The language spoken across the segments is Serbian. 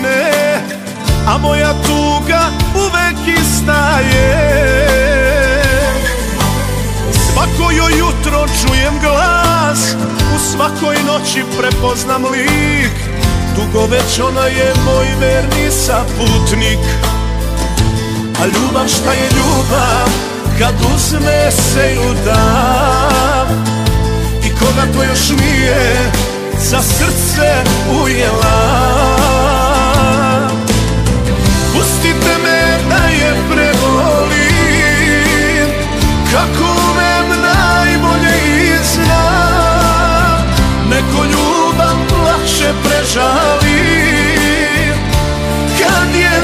godine, a moja tuga uvek ista je. Svako joj jutro čujem glas, u svakoj noći prepoznam lik. Dugo već ona je moj verni saputnik. A ljubav, šta je ljubav kad uzme se ju dam? I koga to još nije za srce ujela? Pustite me da je prevolim, kako umem najbolje i znam. Neko ljubav lakše prežali kad je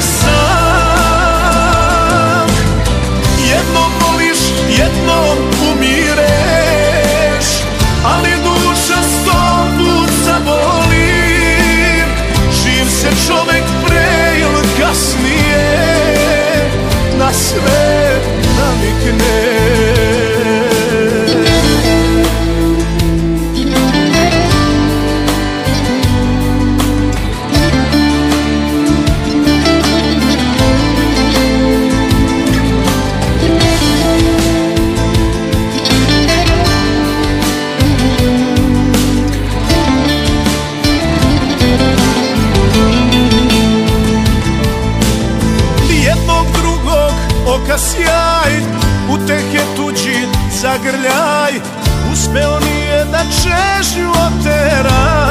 sam. Jednom voliš, jednom umireš, ali duša 100 put zaboli. Živ se čovek pre ili kasnije na sve navikne. Oka sjaj, utehe tuđi zagrljaj, uspeo nije da čežnju otera.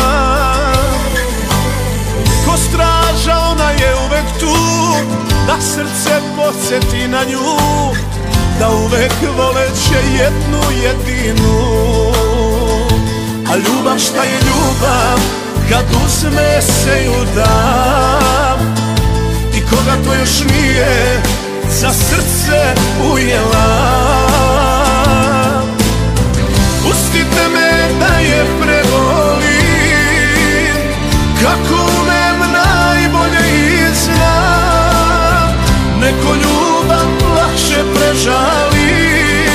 Ko straža ona je uvek tu, da srce podsjeti na nju, da uvek voleće jednu jedinu. A ljubav, šta je ljubav kad uzme se ju dam? I koga to još nije za srce ujela? Pustite me da je prevolim, kako umem najbolje i znam. Neko ljubav lakše prežali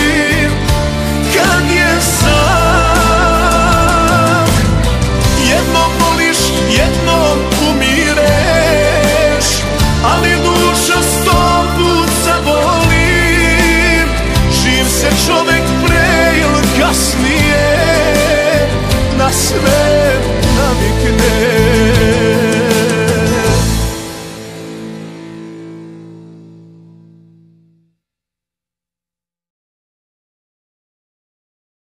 kad je sam. Jednom voliš, jednom umireš, ali duša 100 put zaboli. Živ se čovek pre ili kasnije na sve navikne.